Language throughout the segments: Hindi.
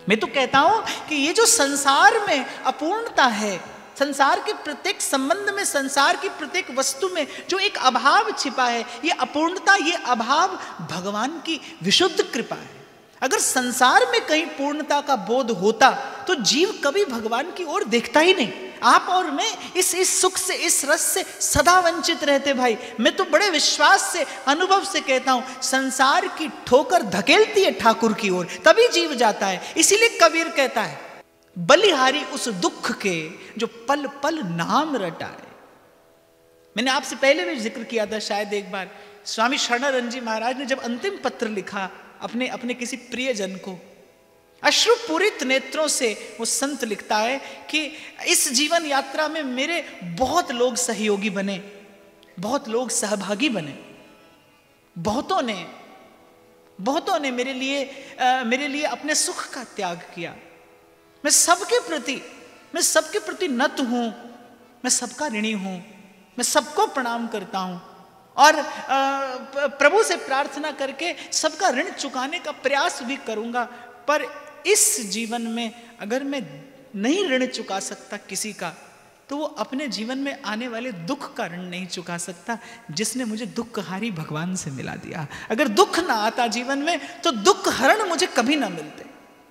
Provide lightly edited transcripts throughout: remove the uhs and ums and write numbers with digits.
मैं तो कहता हूं कि ये जो संसार में अपूर्णता है, संसार के प्रत्येक संबंध में, संसार की प्रत्येक वस्तु में जो एक अभाव छिपा है, ये अपूर्णता, ये अभाव भगवान की विशुद्ध कृपा है। अगर संसार में कहीं पूर्णता का बोध होता तो जीव कभी भगवान की ओर देखता ही नहीं। आप और मैं इस सुख से, इस रस से सदा वंचित रहते भाई। मैं तो बड़े विश्वास से, अनुभव से कहता हूं, संसार की ठोकर धकेलती है ठाकुर की ओर, तभी जीव जाता है। इसीलिए कबीर कहता है, बलिहारी उस दुख के जो पल पल नाम रटाए। मैंने आपसे पहले भी जिक्र किया था शायद एक बार, स्वामी शरणानंद जी महाराज ने जब अंतिम पत्र लिखा अपने अपने किसी प्रियजन को, अश्रुपूरित नेत्रों से वो संत लिखता है कि इस जीवन यात्रा में मेरे बहुत लोग सहयोगी बने, बहुत लोग सहभागी बने, बहुतों ने मेरे लिए अपने सुख का त्याग किया। मैं सबके प्रति नत हूं, मैं सबका ऋणी हूं, मैं सबको प्रणाम करता हूं और प्रभु से प्रार्थना करके सबका ऋण चुकाने का प्रयास भी करूंगा। पर इस जीवन में अगर मैं नहीं ऋण चुका सकता किसी का, तो वो अपने जीवन में आने वाले दुख का ऋण नहीं चुका सकता जिसने मुझे दुखहारी भगवान से मिला दिया। अगर दुख ना आता जीवन में तो दुख हरण मुझे कभी ना मिलते।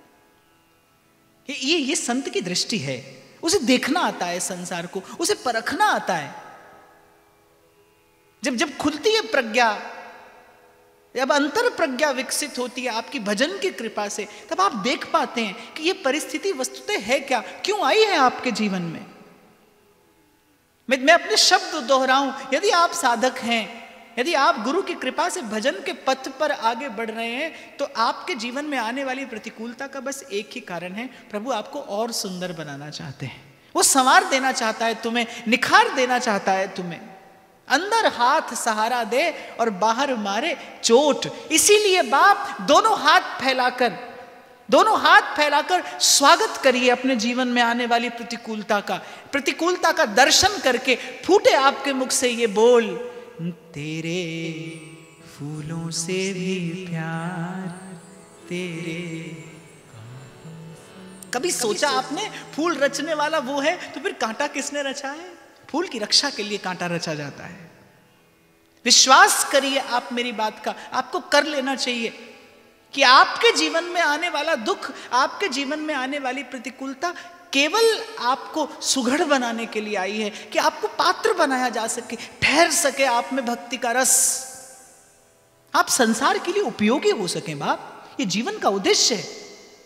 ये संत की दृष्टि है। उसे देखना आता है संसार को, उसे परखना आता है। जब खुलती है प्रज्ञा, जब अंतर प्रज्ञा विकसित होती है आपकी भजन की कृपा से, तब आप देख पाते हैं कि ये परिस्थिति वस्तुतः है क्या, क्यों आई है आपके जीवन में। मैं अपने शब्द दोहराऊं, यदि आप साधक हैं, यदि आप गुरु की कृपा से भजन के पथ पर आगे बढ़ रहे हैं, तो आपके जीवन में आने वाली प्रतिकूलता का बस एक ही कारण है, प्रभु आपको और सुंदर बनाना चाहते हैं। वो संवार देना चाहता है तुम्हें, निखार देना चाहता है तुम्हें। अंदर हाथ सहारा दे और बाहर मारे चोट। इसीलिए बाप दोनों हाथ फैलाकर स्वागत करिए अपने जीवन में आने वाली प्रतिकूलता का दर्शन करके फूटे आपके मुख से ये बोल, तेरे फूलों से भी प्यार तेरे। कभी सोचा आपने फूल रचने वाला वो है तो फिर कांटा किसने रचा है? फूल की रक्षा के लिए कांटा रचा जाता है। विश्वास करिए आप मेरी बात का, आपको कर लेना चाहिए कि आपके जीवन में आने वाला दुख, आपके जीवन में आने वाली प्रतिकूलता केवल आपको सुघड़ बनाने के लिए आई है, कि आपको पात्र बनाया जा सके, ठहर सके आप में भक्ति का रस, आप संसार के लिए उपयोगी हो सके। बाप, ये जीवन का उद्देश्य है।